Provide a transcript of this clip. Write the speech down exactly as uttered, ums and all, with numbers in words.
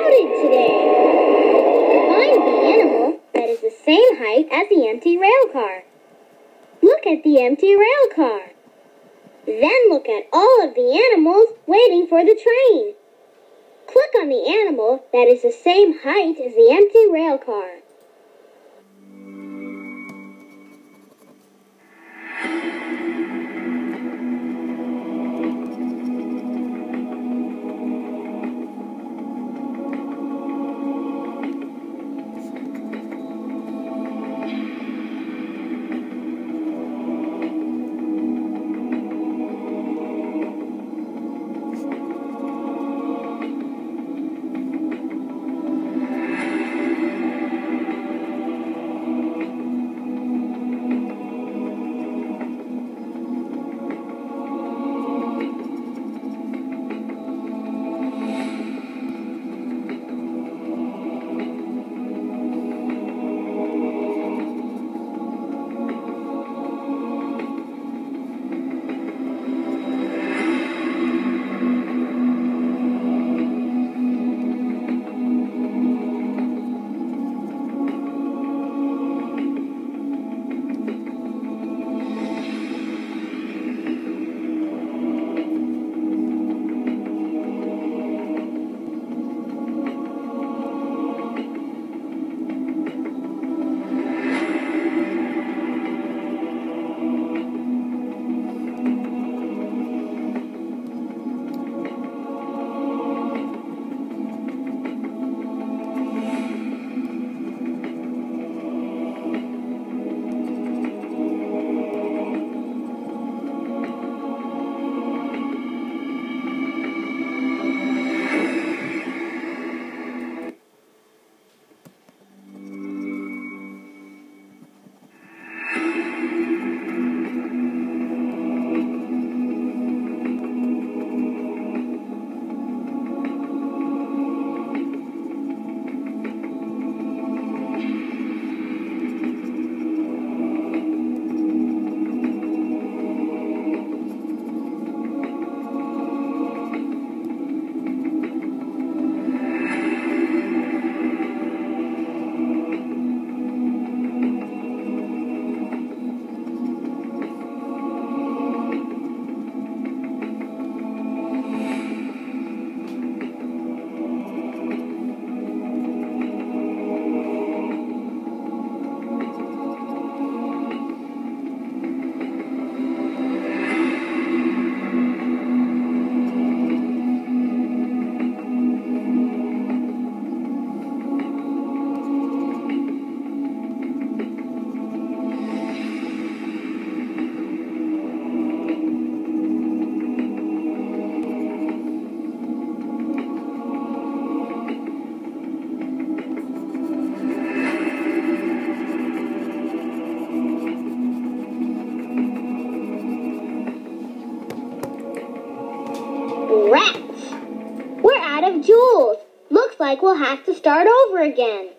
crowded today. Find the animal that is the same height as the empty rail car. Look at the empty rail car. Then look at all of the animals waiting for the train. Click on the animal that is the same height as the empty rail car. Rats! We're out of jewels. Looks like we'll have to start over again.